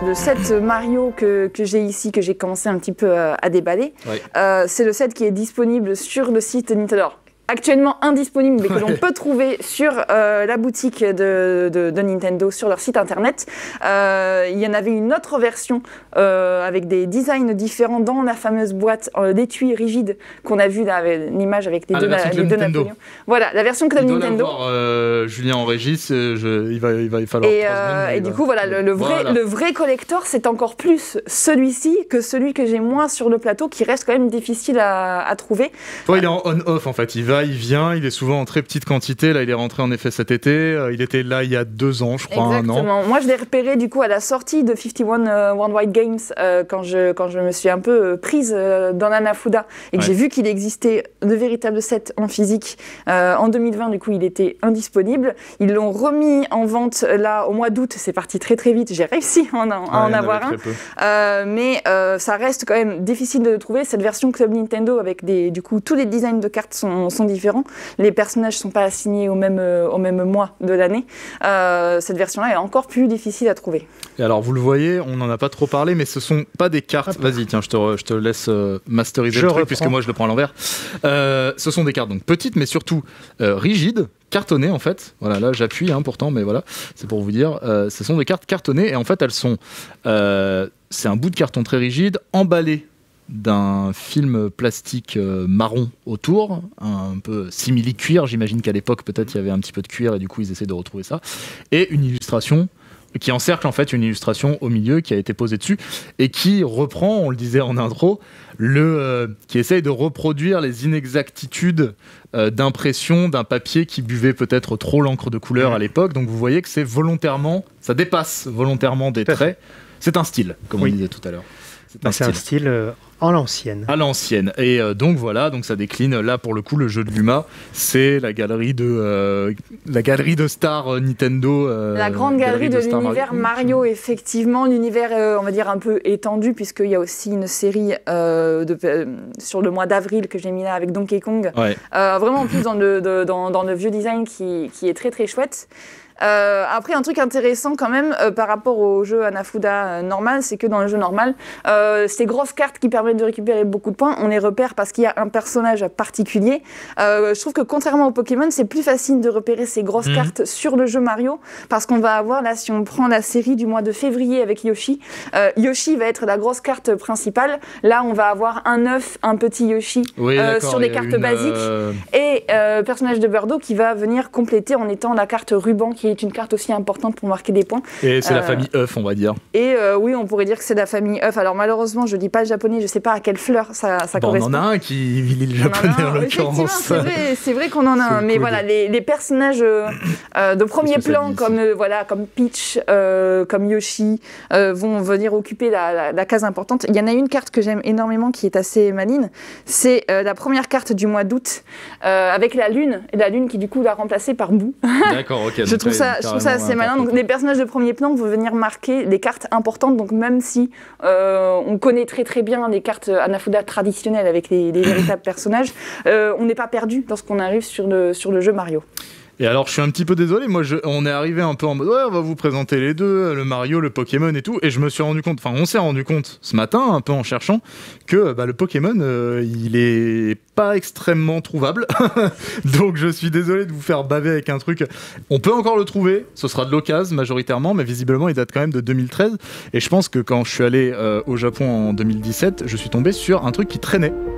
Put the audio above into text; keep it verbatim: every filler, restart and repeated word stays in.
le set Mario que, que j'ai ici, que j'ai commencé un petit peu à, à déballer, ouais. euh, c'est le set qui est disponible sur le site Nintendo. Actuellement indisponible, mais que l'on peut trouver sur euh, la boutique de, de, de Nintendo, sur leur site internet. Euh, il y en avait une autre version euh, avec des designs différents dans la fameuse boîte euh, d'étui rigide qu'on a vu là, avec l'image avec les ah, deux, la les deux Napoléons. Voilà, la version Club il Nintendo. Doit euh, Julien en régie, je, il, va, il va falloir. Et, euh, et du coup, voilà, le, le, vrai, voilà. le vrai collector, c'est encore plus celui-ci que celui que j'ai moins sur le plateau, qui reste quand même difficile à, à trouver. Toi, il est en on-off en fait. Il va, il vient, il est souvent en très petite quantité. Là, il est rentré en effet cet été. Euh, il était là il y a deux ans, je crois, Exactement. un an. Moi, je l'ai repéré du coup à la sortie de cinquante et un euh, Worldwide Games euh, quand je quand je me suis un peu euh, prise euh, dans l'Anafuda et que ouais. j'ai vu qu'il existait de véritables sets en physique. Euh, en deux mille vingt, du coup, il était indisponible. Ils l'ont remis en vente là au mois d'août. C'est parti très très vite. J'ai réussi à en, à ouais, en avoir un. Euh, mais euh, ça reste quand même difficile de le trouver. Cette version Club Nintendo avec des du coup tous les designs de cartes sont, sont différents. Les personnages ne sont pas assignés au même, euh, au même mois de l'année. Euh, cette version-là est encore plus difficile à trouver. Et alors, vous le voyez, on n'en a pas trop parlé, mais ce ne sont pas des cartes... Vas-y, tiens, je te, re, je te laisse euh, masteriser je le truc, reprends. Puisque moi, je le prends à l'envers. Euh, ce sont des cartes donc petites, mais surtout euh, rigides, cartonnées, en fait. Voilà, là, j'appuie, hein, pourtant, mais voilà, c'est pour vous dire. Euh, ce sont des cartes cartonnées, et en fait, elles sont... Euh, c'est un bout de carton très rigide, emballé d'un film plastique euh, marron autour, un peu simili-cuir, j'imagine qu'à l'époque peut-être il y avait un petit peu de cuir et du coup ils essaient de retrouver ça, et une illustration qui encercle en fait une illustration au milieu qui a été posée dessus et qui reprend, on le disait en intro, le, euh, qui essaye de reproduire les inexactitudes euh, d'impression d'un papier qui buvait peut-être trop l'encre de couleur à l'époque, donc vous voyez que c'est volontairement, ça dépasse volontairement des traits, c'est un style comme oui. on disait tout à l'heure. C'est un, c'est un style euh, à l'ancienne. À l'ancienne. Et euh, donc voilà, donc ça décline. Là pour le coup, le jeu de Luma, c'est la galerie de euh, la galerie de stars euh, Nintendo. Euh, la grande galerie, galerie de, de l'univers Mario. Mario, effectivement, l'univers euh, on va dire un peu étendu puisqu'il y a aussi une série euh, de, euh, sur le mois d'avril que j'ai mis là avec Donkey Kong. Ouais. Euh, vraiment en plus dans le de, dans, dans le vieux design qui qui est très très chouette. Euh, après, un truc intéressant quand même euh, par rapport au jeu Anafuda euh, normal, c'est que dans le jeu normal, euh, ces grosses cartes qui permettent de récupérer beaucoup de points, on les repère parce qu'il y a un personnage particulier. Euh, je trouve que contrairement au Pokémon, c'est plus facile de repérer ces grosses mmh. cartes sur le jeu Mario parce qu'on va avoir là, si on prend la série du mois de février avec Yoshi, euh, Yoshi va être la grosse carte principale. Là, on va avoir un œuf, un petit Yoshi oui, euh, sur les cartes une, basiques euh... et euh, personnage de Birdo qui va venir compléter en étant la carte ruban qui est une carte aussi importante pour marquer des points. Et c'est euh, la famille œuf, on va dire. Et euh, oui, on pourrait dire que c'est la famille œuf. Alors malheureusement, je dis pas le japonais, je sais pas à quelle fleur ça, ça bon, correspond. On en a un qui lit le japonais en l'occurrence. C'est vrai, c'est vrai qu'on en a un. Mais coude. Voilà, les, les personnages euh, euh, de premier plan, comme, euh, voilà, comme Peach, euh, comme Yoshi, euh, vont venir occuper la, la, la case importante. Il y en a une carte que j'aime énormément qui est assez maligne. C'est euh, la première carte du mois d'août euh, avec la lune. Et la lune qui du coup l'a remplacée par Boo. D'accord, ok. je trouve ça. Je trouve ça assez malin. Donc les personnages de premier plan vont venir marquer des cartes importantes. Donc même si euh, on connaît très très bien les cartes Anafuda traditionnelles avec les, les véritables personnages, euh, on n'est pas perdu lorsqu'on arrive sur le, sur le jeu Mario. Et alors, je suis un petit peu désolé, moi, je, on est arrivé un peu en mode, ouais, on va vous présenter les deux, le Mario, le Pokémon et tout, et je me suis rendu compte, enfin, on s'est rendu compte ce matin, un peu en cherchant, que bah, le Pokémon, euh, il est pas extrêmement trouvable, donc je suis désolé de vous faire baver avec un truc. On peut encore le trouver, ce sera de l'occasion majoritairement, mais visiblement, il date quand même de deux mille treize, et je pense que quand je suis allé euh, au Japon en deux mille dix-sept, je suis tombé sur un truc qui traînait